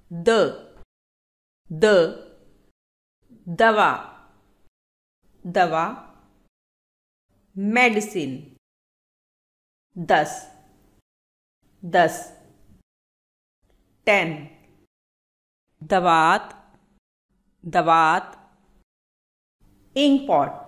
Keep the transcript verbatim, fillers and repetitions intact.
the the दवा दवा medicine दस दस टेन दवात दवात इंक पॉट